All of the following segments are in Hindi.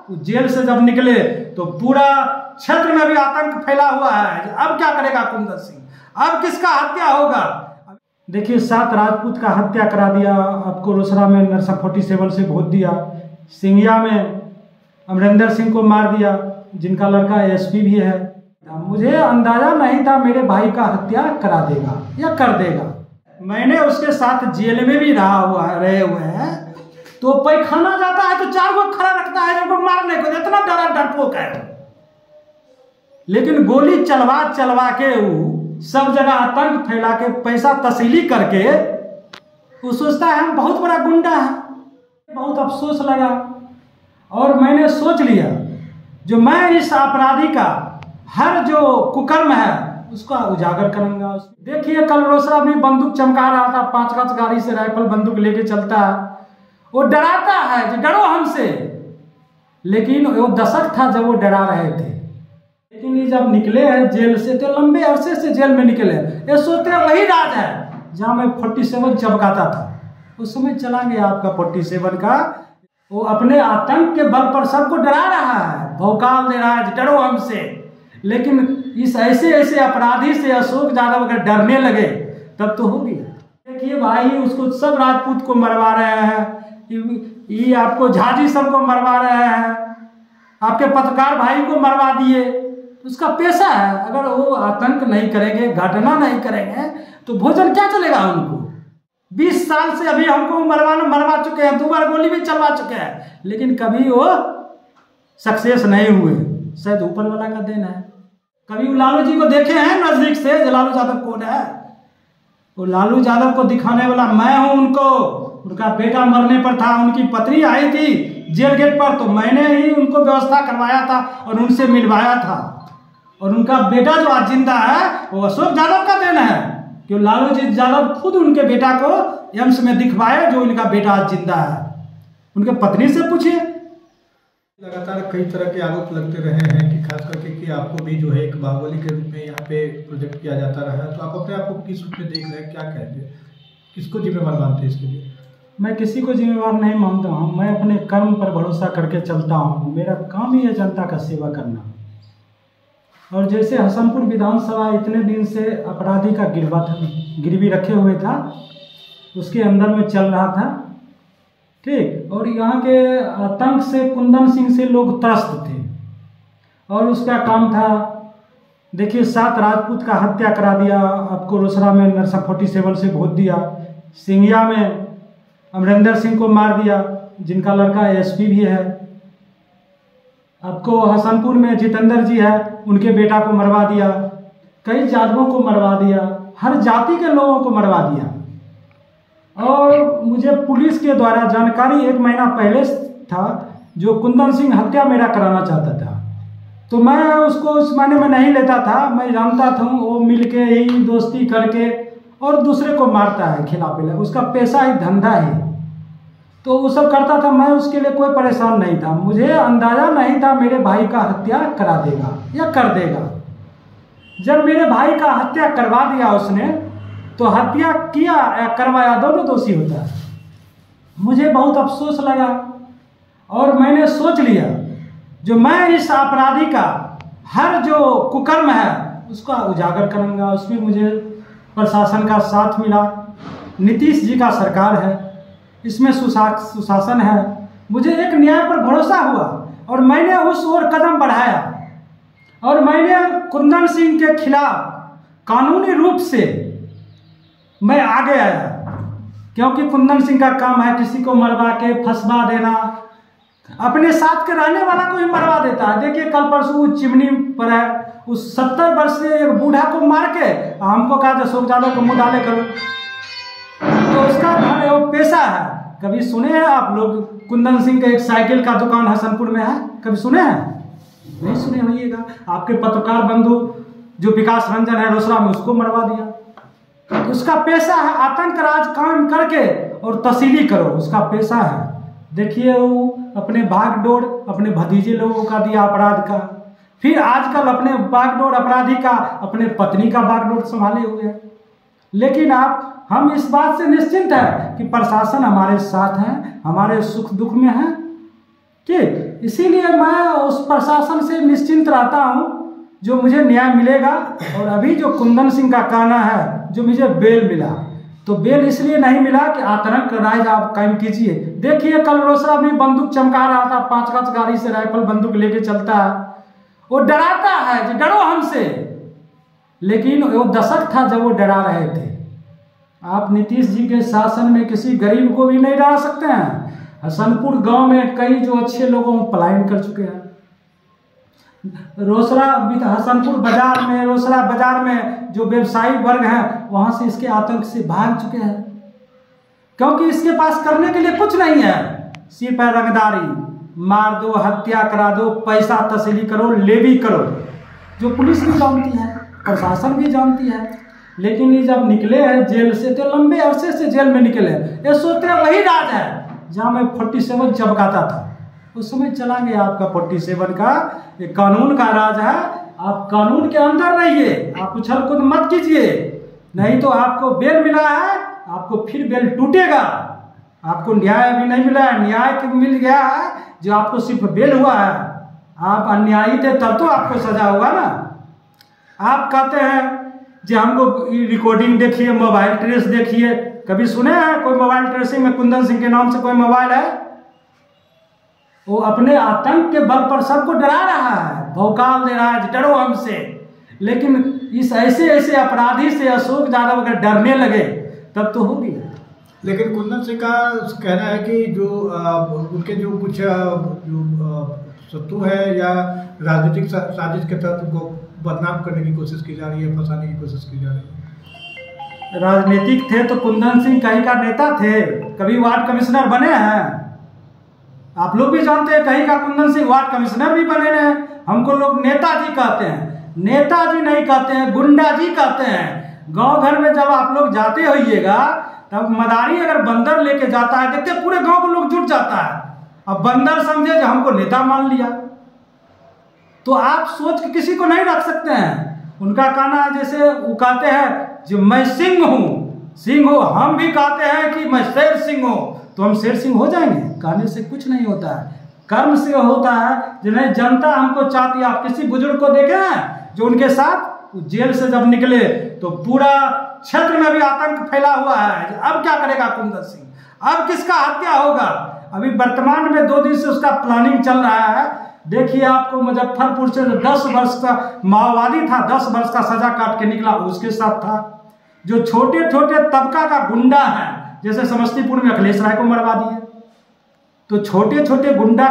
जेल से जब निकले तो पूरा क्षेत्र में भी आतंक फैला हुआ है। अब क्या करेगा कुंदन सिंह, अब किसका हत्या होगा? देखिए 7 राजपूत का हत्या करा दिया, आपको रोसड़ा में नरसा 47 से भोट दिया, सिंगिया में अमरिंदर सिंह को मार दिया जिनका लड़का एसपी भी है। मुझे अंदाजा नहीं था मेरे भाई का हत्या करा देगा या कर देगा। मैंने उसके साथ जेल में भी रहे हुए हैं, तो पैखाना जाता है तो 4 को खड़ा रखता है उनको मारने को, इतना डरपोक है। लेकिन गोली चलवा चलवा के वो सब जगह आतंक फैला के पैसा तसीली करके वो सोचता है हम बहुत बड़ा गुंडा है। बहुत अफसोस लगा और मैंने सोच लिया जो मैं इस अपराधी का हर जो कुकर्म है उसका उजागर करूंगा। देखिए कल रोसड़ा में बंदूक चमका रहा था, 5 गज गाड़ी से राइफल बंदूक लेके चलता है, वो डराता है कि डरो हमसे, लेकिन वो दशक था जब वो डरा रहे थे। लेकिन ये जब निकले हैं जेल से तो लंबे अरसे से जेल में निकले, ये सोचते हैं वही राज है जहाँ मैं 47 चमकाता था। उस समय चला गया आपका 47 का। वो अपने आतंक के बल पर सबको डरा रहा है, भौकाल दे रहा है डरो हमसे। लेकिन इस ऐसे अपराधी से अशोक यादव अगर डरने लगे तब तो हो गया। देखिए भाई उसको सब राजपूत को मरवा रहे हैं, ये आपको झाजी सबको मरवा रहे हैं, आपके पत्रकार भाई को मरवा दिए। उसका पेशा है, अगर वो आतंक नहीं करेंगे, घटना नहीं करेंगे तो भोजन क्या चलेगा उनको। 20 साल से अभी हमको मरवा चुके हैं, 2 बार गोली भी चलवा चुके हैं, लेकिन कभी वो सक्सेस नहीं हुए। शायद ऊपर वाला का देन है। कभी वो लालू जी को देखे हैं नजदीक से, जो लालू यादव कौन है? वो लालू यादव को दिखाने वाला मैं हूं उनको। उनका बेटा मरने पर था, उनकी पत्नी आई थी जेल गेट पर, तो मैंने ही उनको व्यवस्था करवाया था और उनसे मिलवाया था। और उनका बेटा जो आज जिंदा है वो अशोक यादव का देन है, कि लालू जी यादव खुद उनके बेटा को एम्स में दिखवाए जो उनका बेटा आज जिंदा है। उनके पत्नी से पूछिए। लगातार कई तरह के आरोप लगते रहे हैं कि खास करके कि आपको भी जो है एक बाहुबली के रूप में यहाँ पे प्रोजेक्ट किया जाता रहा है, तो आप अपने आप को किस रूप में देख रहे हैं, क्या कहेंगे, किसको जिम्मेवार मानते हैं इसके लिए? मैं किसी को जिम्मेवार नहीं मानता हूँ, मैं अपने कर्म पर भरोसा करके चलता हूँ। मेरा काम ही है जनता का सेवा करना। और जैसे हसनपुर विधानसभा इतने दिन से अपराधी का गिरवी रखे हुए था, उसके अंदर में चल रहा था, ठीक। और यहाँ के आतंक से कुंदन सिंह से लोग त्रस्त थे और उसका काम था। देखिए 7 राजपूत का हत्या करा दिया, आपको रोसड़ा में नरसा 47 से भोट दिया, सिंगिया में अमरिंदर सिंह को मार दिया जिनका लड़का एसपी भी है, आपको हसनपुर में जितेंद्र जी है उनके बेटा को मरवा दिया, कई जादवों को मरवा दिया, हर जाति के लोगों को मरवा दिया। और मुझे पुलिस के द्वारा जानकारी 1 महीना पहले था जो कुंदन सिंह हत्या मेरा कराना चाहता था, तो मैं उसको उस मायने में नहीं लेता था। मैं जानता था वो मिलके ही दोस्ती करके और दूसरे को मारता है खिलाफ, उसका पैसा ही धंधा है, तो वो सब करता था। मैं उसके लिए कोई परेशान नहीं था। मुझे अंदाजा नहीं था मेरे भाई का हत्या करा देगा या कर देगा। जब मेरे भाई का हत्या करवा दिया उसने, तो हत्या किया या करवाया दोनों दोषी होता है। मुझे बहुत अफसोस लगा और मैंने सोच लिया जो मैं इस अपराधी का हर जो कुकर्म है उसका उजागर करूंगा। उसमें मुझे प्रशासन का साथ मिला, नीतीश जी का सरकार है, इसमें सुशासन है। मुझे एक न्याय पर भरोसा हुआ और मैंने उस ओर कदम बढ़ाया और मैंने कुंदन सिंह के खिलाफ कानूनी रूप से मैं आगे आया, क्योंकि कुंदन सिंह का काम है किसी को मरवा के फंसवा देना, अपने साथ के रहने वाला को ही मरवा देता है। देखिए कल परसों चिमनी पर है, उस 70 वर्ष से एक बूढ़ा को मार के हमको कहा अशोक यादव को मुँह डाले करो, तो उसका वो पेशा है। कभी सुने हैं आप लोग कुंदन सिंह का एक साइकिल का दुकान हसनपुर में है? कभी सुने हैं? नहीं सुने होइएगा। आपके पत्रकार बंधु जो विकास रंजन है रोसड़ा में, उसको मरवा दिया। तो उसका पेशा है आतंक राज कायम करके और तसीली करो, उसका पेशा है। देखिए वो अपने भागदौड़ अपने भतीजे लोगों का दिया अपराध का, फिर आजकल अपने बागडोर अपराधी का अपने पत्नी का बागडोर संभाले हुए हैं। लेकिन हम इस बात से निश्चिंत हैं कि प्रशासन हमारे साथ है, हमारे सुख दुख में है ठीक, इसीलिए मैं उस प्रशासन से निश्चिंत रहता हूँ जो मुझे न्याय मिलेगा। और अभी जो कुंदन सिंह का कहना है जो मुझे बेल मिला, तो बेल इसलिए नहीं मिला कि आतंक राज आप कायम कीजिए। देखिए कल रोसड़ा में बंदूक चमका रहा था, 5 गज गाड़ी से राइफल बंदूक लेके चलता है, वो डराता है कि डरो हमसे, लेकिन वो दशक था जब वो डरा रहे थे। आप नीतीश जी के शासन में किसी गरीब को भी नहीं डरा सकते हैं। हसनपुर गांव में कई जो अच्छे लोगों को पलायन कर चुके हैं। रोसड़ा हसनपुर बाजार में, रोसड़ा बाजार में जो व्यवसायी वर्ग हैं वहां से इसके आतंक से भाग चुके हैं, क्योंकि इसके पास करने के लिए कुछ नहीं है, सिर्फ है रंगदारी, मार दो, हत्या करा दो, पैसा तस्ली करो, लेवी करो, जो पुलिस भी जानती है, प्रशासन भी जानती है। लेकिन ये जब निकले हैं जेल से तो लंबे अरसे से जेल में निकले, ये सोचते हैं वही राज है जहाँ मैं 47 चमकाता था, उस समय चला गया आपका 47 का। ये कानून का राज है, आप कानून के अंदर रहिए, आप उछल कूद मत कीजिए, नहीं तो आपको बेल मिला है, आपको फिर बेल टूटेगा। आपको न्याय अभी नहीं मिला है, न्याय मिल गया है जो आपको सिर्फ बेल हुआ है। आप अन्यायी थे तब तो आपको सजा होगा ना। आप कहते हैं जी हमको रिकॉर्डिंग देखिए, मोबाइल ट्रेस देखिए, कभी सुने हैं कोई मोबाइल ट्रेसिंग में कुंदन सिंह के नाम से कोई मोबाइल है? वो अपने आतंक के बल पर सबको डरा रहा है, भौकाल दे रहा है, डरो हमसे। लेकिन इस ऐसे अपराधी से अशोक यादव अगर डरने लगे तब तो होगी। लेकिन कुंदन सिंह का कहना है कि जो उनके जो कुछ जो शत्रु है या राजनीतिक साजिश के तहत उनको बदनाम करने की कोशिश की जा रही है, फंसाने की कोशिश की जा रही है। राजनीतिक थे तो कुंदन सिंह कहीं का नेता थे, कभी वार्ड कमिश्नर बने हैं। आप लोग भी जानते हैं कहीं का कुंदन सिंह वार्ड कमिश्नर भी बने हैं। हमको लोग नेताजी कहते हैं, नेताजी नहीं कहते हैं, गुंडा जी कहते हैं। गांव घर में जब आप लोग जाते होइएगा तब मदारी अगर बंदर लेके जाता है, देखते पूरे गांव को लोग जुट जाता है। अब बंदर समझे जो हमको नेता मान लिया, तो आप सोच के किसी को नहीं रख सकते हैं। उनका कहना है जैसे वो कहते हैं जो मैं सिंह हूँ, हम भी कहते हैं कि मैं शेर सिंह हूँ, तो हम शेर सिंह हो जाएंगे? कहने से कुछ नहीं होता है, कर्म से होता है। जिन्हें जनता हमको चाहती है, आप किसी बुजुर्ग को देखे हैं जो उनके साथ जेल से जब निकले तो पूरा क्षेत्र में भी आतंक फैला हुआ है। अब क्या करेगा कुंदन सिंह, अब किसका हत्या होगा? अभी वर्तमान में 2 दिन से उसका प्लानिंग चल रहा है। देखिए आपको मुजफ्फरपुर से 10 वर्ष का माओवादी था, 10 वर्ष का सजा काट के निकला, उसके साथ था। जो छोटे छोटे तबका का गुंडा है, जैसे समस्तीपुर में अखिलेश राय को मरवा दिए, तो छोटे छोटे गुंडा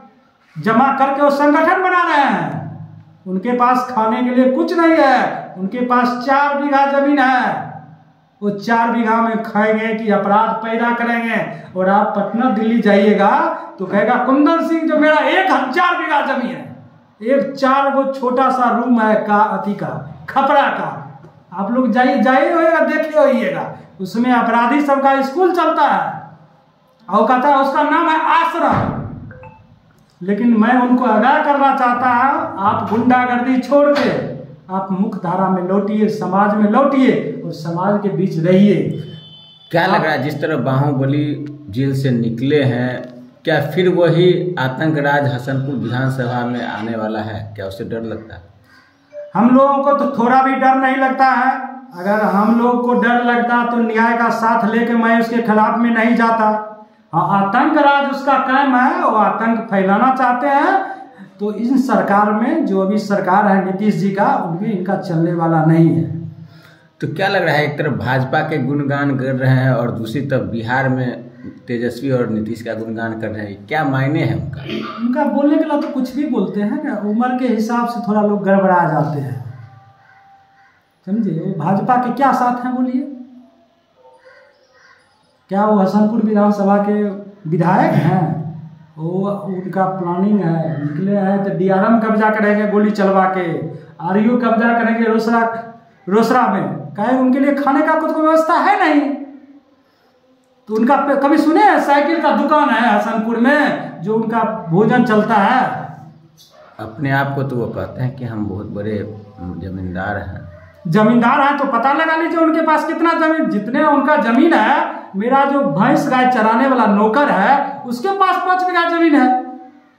जमा करके वो संगठन बना रहे हैं। उनके पास खाने के लिए कुछ नहीं है, उनके पास 4 बीघा जमीन है। वो 4 बीघा में खाएंगे कि अपराध पैदा करेंगे। और आप पटना दिल्ली जाइएगा तो कहेगा कुंदन सिंह जो मेरा 1000 बीघा जमीन है, 4 वो छोटा सा रूम है का अति का खपरा का। आप लोग जाइए होइएगा, देखे होइएगा, उसमें अपराधी सबका स्कूल चलता है और कहता है उसका नाम है आश्रम। लेकिन मैं उनको आगाह करना चाहता हूं, आप गुंडागर्दी छोड़ के आप मुख्य धारा में लौटिए, समाज में लौटिए और समाज के बीच रहिए। क्या लग रहा है जिस तरह बाहुबली जेल से निकले हैं, क्या फिर वही आतंक राज हसनपुर विधानसभा में आने वाला है? क्या उससे डर लगता है? हम लोगों को तो थोड़ा भी डर नहीं लगता है। अगर हम लोग को डर लगता तो न्याय का साथ लेके मैं उसके खिलाफ में नहीं जाता। आतंक राज उसका कायम है, वो आतंक फैलाना चाहते हैं। तो इन सरकार में जो अभी सरकार है नीतीश जी का, उनमें इनका चलने वाला नहीं है। तो क्या लग रहा है, एक तरफ भाजपा के गुणगान कर रहे हैं और दूसरी तरफ बिहार में तेजस्वी और नीतीश का गुणगान कर रहे हैं, क्या मायने हैं उनका? बोलने के लिए तो कुछ भी बोलते हैं ना, उम्र के हिसाब से थोड़ा लोग गड़बड़ा जाते हैं, समझे। वो भाजपा के क्या साथ हैं बोलिए? क्या वो हसनपुर विधानसभा के विधायक हैं? वो उनका प्लानिंग है, निकले हैं तो डीआरएम कब्जा करेंगे गोली चलवा के, आरयू कब्जा करेंगे रोसड़ा में। कहे उनके लिए खाने का कुछ व्यवस्था है नहीं। तो उनका कभी सुने हैं साइकिल का दुकान है हसनपुर में जो उनका भोजन चलता है? अपने आप को तो वो कहते हैं कि हम बहुत बड़े जमींदार हैं। जमींदार है तो पता लगा लीजिए उनके पास कितना जमीन। जितने उनका जमीन है, मेरा जो भैंस गाय चराने वाला नौकर है उसके पास 5 बीघा जमीन है।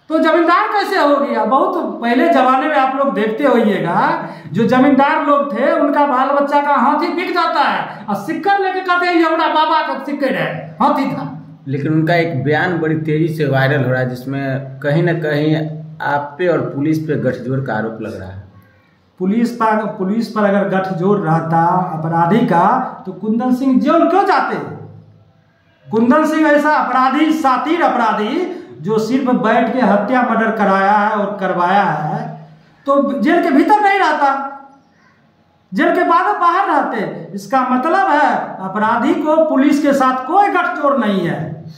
तो जमींदार कैसे हो गया? बहुत पहले जमाने में आप लोग देखते होइएगा, जो जमींदार लोग थे उनका बाल बच्चा का हाथी बिक जाता है और सिक्कर लेके कहते हैं ये हमारा बाबा का सिक्कर है, हाथी था। लेकिन उनका एक बयान बड़ी तेजी से वायरल हो रहा है जिसमें कहीं ना कहीं आप पे और पुलिस पे गठजोड़ का आरोप लग रहा है। पुलिस पर अगर गठजोड़ रहता अपराधी का तो कुंदन सिंह जेल क्यों जाते? कुंदन सिंह ऐसा अपराधी, सातिर अपराधी जो सिर्फ बैठ के हत्या मर्डर कराया है और करवाया है, तो जेल के भीतर नहीं रहता, जेल के बाद बाहर रहते। इसका मतलब है अपराधी को पुलिस के साथ कोई गठजोड़ नहीं है।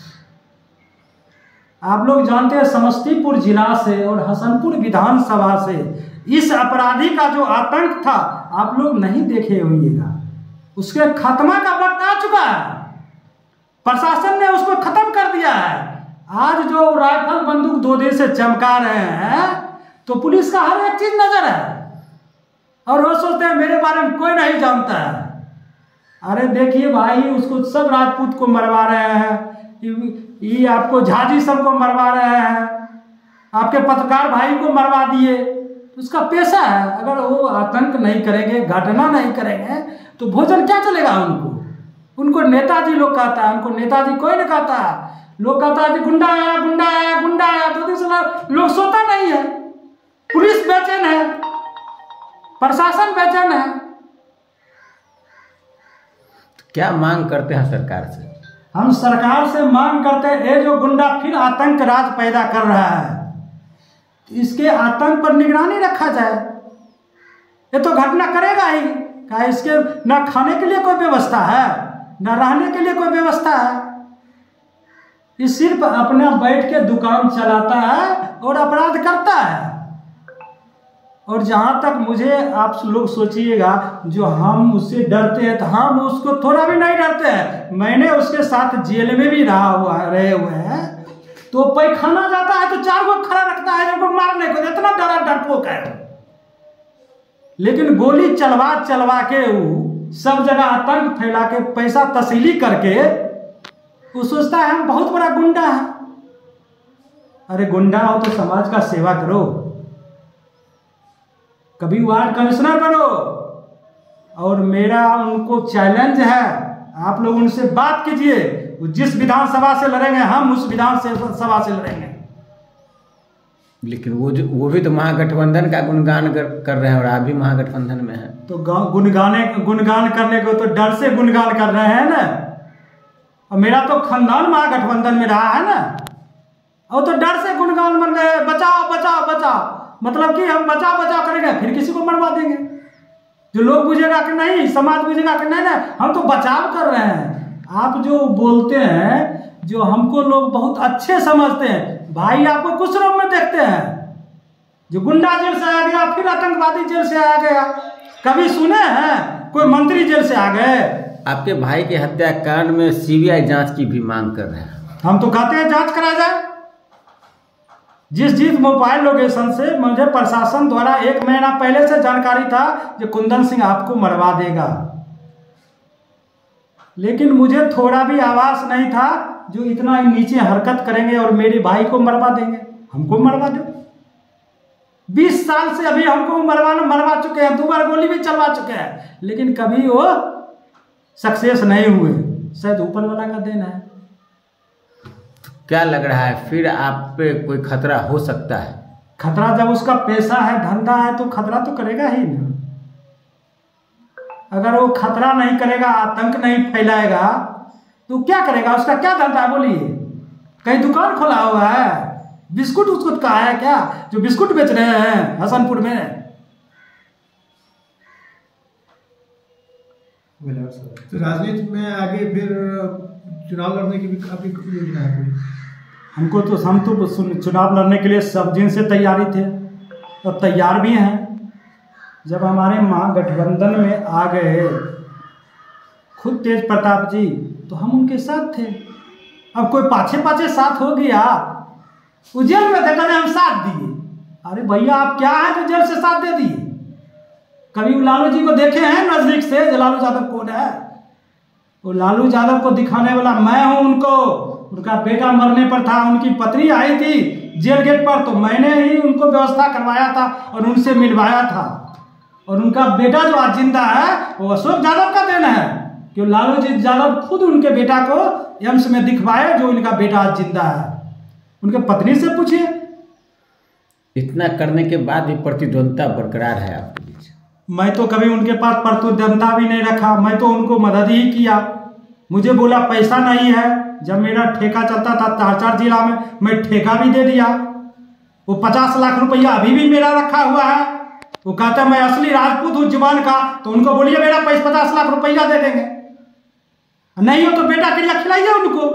आप लोग जानते हैं समस्तीपुर जिला से और हसनपुर विधानसभा से इस अपराधी का जो आतंक था आप लोग नहीं देखे होंगेगा। उसके खात्मा का वक्त आ चुका है, प्रशासन ने उसको खत्म कर दिया है। आज जो राइफल बंदूक 2 दिन से चमका रहे हैं तो पुलिस का हर एक चीज नजर है और वो सोचते हैं मेरे बारे में कोई नहीं जानता है। अरे देखिए भाई, उसको सब राजपूत को मरवा रहे हैं, ये आपको झाजी सब को मरवा रहे हैं, आपके पत्रकार भाई को मरवा दिए। उसका पेशा है, अगर वो आतंक नहीं करेंगे, घटना नहीं करेंगे तो भोजन क्या चलेगा उनको नेताजी लोग कहता है, उनको नेताजी कोई नहीं कहता है। लोग कहता है कि गुंडा आया, गुंडा आया, गुंडा आया, 2 दिन से लोग सोता नहीं है। पुलिस बेचैन है, प्रशासन बेचैन है। क्या मांग करते हैं सरकार से? हम सरकार से मांग करते हैं, ये जो गुंडा फिर आतंक राज पैदा कर रहा है, इसके आतंक पर निगरानी रखा जाए। ये तो घटना करेगा ही, क्या इसके न खाने के लिए कोई व्यवस्था है, न रहने के लिए कोई व्यवस्था है। ये सिर्फ अपना बैठ के दुकान चलाता है और अपराध करता है। और जहाँ तक मुझे आप लोग सोचिएगा जो हम उससे डरते हैं, तो हम उसको थोड़ा भी नहीं डरते हैं। मैंने उसके साथ जेल में भी रहे हुए हैं, तो पैखाना जाता है तो 4 को खड़ा रखता है उनको मारने को, इतना डरपोक है। लेकिन गोली चलवा के वो सब जगह आतंक फैला के पैसा तसीली करके वो सोचता है हम बहुत बड़ा गुंडा है। अरे गुंडा हो तो समाज का सेवा करो, कभी वार्ड कमिश्नर बनो। और मेरा उनको चैलेंज है, आप लोग उनसे बात कीजिए, जिस विधानसभा से लड़ेंगे हम उस विधानसभा से लड़ेंगे। लेकिन वो भी तो महागठबंधन का गुणगान कर रहे हैं और आप भी महागठबंधन में हैं। तो गुणगान करने को तो डर से गुणगान कर रहे हैं ना। और मेरा तो खानदान महागठबंधन में रहा है ना, और तो डर से गुणगान बन रहे, बचाओ बचाओ बचाओ, मतलब कि हम बचाओ बचाओ करेंगे फिर किसी को मरवा देंगे। जो लोग बुझेगा कि नहीं, समाज बुझेगा कि नहीं ना, हम तो बचाव कर रहे हैं। आप जो बोलते हैं, जो हमको लोग बहुत अच्छे समझते हैं, भाई आपको कुछ रूप में देखते हैं। जो गुंडा जेल से आ गया, फिर आतंकवादी जेल से आ गया, कभी सुने हैं कोई मंत्री जेल से आ गए? आपके भाई के हत्याकांड में सीबीआई जांच की भी मांग कर रहे हैं। हम तो कहते हैं जांच कराया जाए। जिस मोबाइल लोकेशन से मुझे प्रशासन द्वारा 1 महीना पहले से जानकारी था कि कुंदन सिंह आपको मरवा देगा, लेकिन मुझे थोड़ा भी आभास नहीं था जो इतना नीचे हरकत करेंगे और मेरे भाई को मरवा देंगे। हमको मरवा दो, 20 साल से अभी हमको मरवा चुके हैं, 2 बार गोली भी चलवा चुके हैं, लेकिन कभी वो सक्सेस नहीं हुए। शायद ऊपर वाला का देना है। क्या लग रहा है फिर आप पे कोई खतरा हो सकता है? खतरा जब उसका पैसा है, धंधा है, तो खतरा तो करेगा ही ना। अगर वो खतरा नहीं करेगा, आतंक नहीं फैलाएगा, तो क्या करेगा? उसका क्या धंधा है बोलिए? कहीं दुकान खोला हुआ है, बिस्कुट उस्कुट का है क्या, जो बिस्कुट बेच रहे हैं हसनपुर में? तो राजनीति में आगे फिर चुनाव लड़ने की भी काफी योजना है कोई? हम तो चुनाव लड़ने के लिए सब दिन से तैयारी थे और तैयार भी हैं। जब हमारे महागठबंधन में आ गए खुद तेज प्रताप जी, तो हम उनके साथ थे। अब कोई पाछे साथ हो गया, वो जेल में थे, कहते हम साथ दिए। अरे भैया आप क्या है जो जेल से साथ दे दिए? कभी लालू जी को देखे हैं नजदीक से? जो लालू यादव कौन है? वो लालू यादव को दिखाने वाला मैं हूं उनको। उनका बेटा मरने पर था, उनकी पत्नी आई थी जेल गेट पर, तो मैंने ही उनको व्यवस्था करवाया था और उनसे मिलवाया था। और उनका बेटा जो आज जिंदा है वो अशोक यादव का देन है, कि लालू जी यादव खुद उनके बेटा को एम्स में दिखवाए, जो इनका बेटा आज जिंदा है। उनके पत्नी से पूछिए। इतना करने के बाद भी प्रतिद्वंदता बरकरार है आपके बीच? मैं तो कभी उनके पास प्रतिद्वंदता भी नहीं रखा, मैं तो उनको मदद ही किया। मुझे बोला पैसा नहीं है, जब मेरा ठेका चलता था 4 जिला में, मैं ठेका भी दे दिया। वो 50 लाख रुपया अभी भी मेरा रखा हुआ है। वो कहता मैं असली राजपूत हूँ जुबान का, तो उनको बोलिए मेरा 50 लाख रुपया दे देंगे, नहीं हो तो बेटा क्रिया खिलाइए उनको।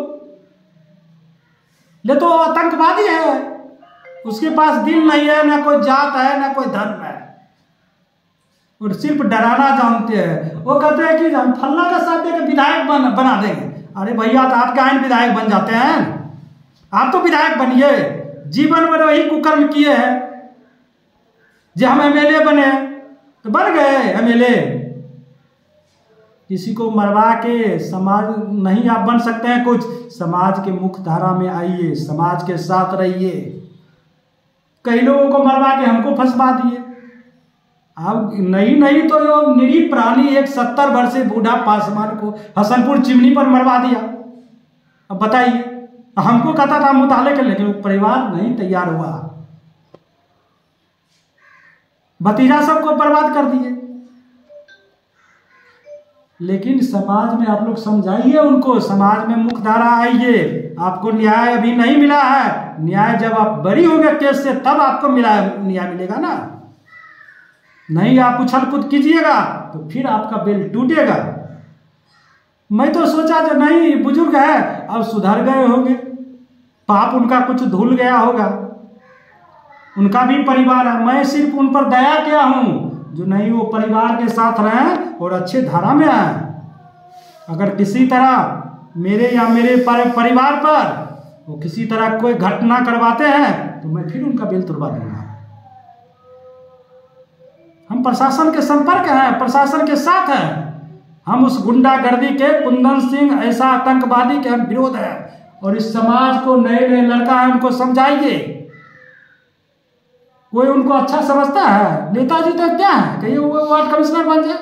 ले तो आतंकवादी है, उसके पास दिल नहीं है, ना कोई जात है, ना कोई धर्म है, और सिर्फ डराना जानते हैं। वो कहते हैं कि हम फल्ला का साथ देकर विधायक बना देंगे। अरे भैया, तो आप क्या विधायक बन जाते हैं? आप तो विधायक बनिए, जीवन में वही कुकर्म किए हैं। जो हम एमएलए बने तो बन गए एमएलए। किसी को मरवा के समाज नहीं आप बन सकते हैं कुछ। समाज के मुख्य धारा में आइए, समाज के साथ रहिए। कई लोगों को मरवा के हमको फंसवा दिए। अब नहीं तो यो निरीह प्राणी एक 70 वर्षीय बूढ़ा पासवान को हसनपुर चिमनी पर मरवा दिया। अब बताइए, हमको कहता था मुताले के, लेकिन परिवार नहीं तैयार हुआ, भतीजा सबको बर्बाद कर दिए। लेकिन समाज में आप लोग समझाइए उनको, समाज में मुख्य धारा आइए। आपको न्याय अभी नहीं मिला है, न्याय जब आप बरी होंगे केस से तब आपको न्याय मिलेगा ना। नहीं आप उछल कूद कीजिएगा तो फिर आपका बेल टूटेगा। मैं तो सोचा जो नहीं बुजुर्ग है अब सुधर गए होंगे, पाप उनका कुछ धुल गया होगा, उनका भी परिवार है। मैं सिर्फ उन पर दया किया हूं जो नहीं वो परिवार के साथ रहें और अच्छे धारा में आए। अगर किसी तरह मेरे या मेरे परिवार पर वो किसी तरह कोई घटना करवाते हैं तो मैं फिर उनका बेल तुड़वा दूंगा। हम प्रशासन के संपर्क हैं, प्रशासन के साथ हैं। हम उस गुंडागर्दी के, कुंदन सिंह ऐसा आतंकवादी के हम विरोध है। और इस समाज को नए लड़का है उनको समझाइए। कोई उनको अच्छा समझता है? नेताजी तो क्या है, कहीं वो वार्ड कमिश्नर बन जाए।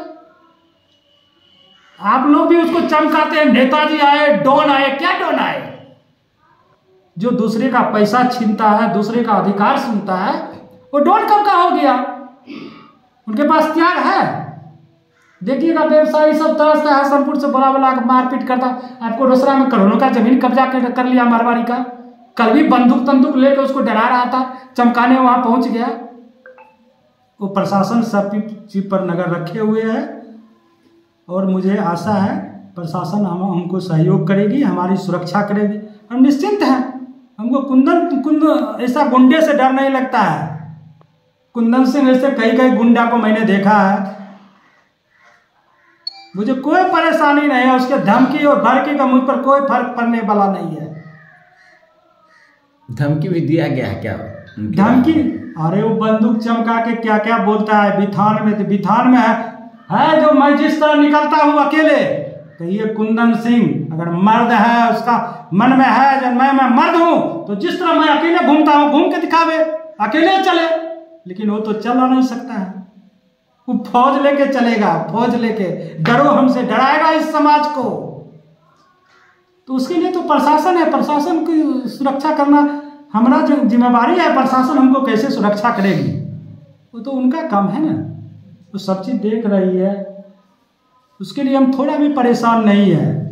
आप लोग भी उसको चमकाते हैं, नेताजी आए, डॉन आए। क्या डॉन आए? जो दूसरे का पैसा छीनता है, दूसरे का अधिकार सुनता है, वो डॉन कब का हो गया? उनके पास त्याग है? देखिएगा व्यवसायी सब तरह से हसनपुर से बोला मारपीट करता। आपको रोसड़ा में करोड़ों का जमीन कब्जा कर लिया मारवाड़ी का। कल भी बंदूक लेकर उसको डरा रहा था, चमकाने वहां पहुंच गया। वो प्रशासन सब चीज पर नजर रखे हुए है और मुझे आशा है प्रशासन हमको सहयोग करेगी, हमारी सुरक्षा करेगी। हम निश्चिंत हैं। हमको कुंदन ऐसा गुंडे से डर नहीं लगता है। कुंदन सिंह ऐसे कई गुंडा को मैंने देखा है, मुझे कोई परेशानी नहीं है। उसके धमकी और भड़की का मुझ पर कोई फर्क पड़ने वाला नहीं है। धमकी भी दिया गया है क्या? धमकी? अरे वो बंदूक चमका के क्या क्या बोलता है। बिथान में, तो बिथान में है जो मैं जिस तरह निकलता हूँ अकेले, तो ये कुंदन सिंह अगर मर्द है, उसका मन में है जब मैं मर्द हूँ, तो जिस तरह मैं अकेले घूमता हूँ घूम के दिखावे, अकेले चले। लेकिन वो तो चल नहीं सकता है, वो फौज लेके चलेगा, फौज लेके। डरो हमसे, डराएगा इस समाज को। तो उसके लिए तो प्रशासन है, प्रशासन की सुरक्षा करना हमारा जिम्मेवारी है। प्रशासन हमको कैसे सुरक्षा करेगी, वो तो उनका काम है ना। वो सब चीज़ देख रही है, उसके लिए हम थोड़ा भी परेशान नहीं है।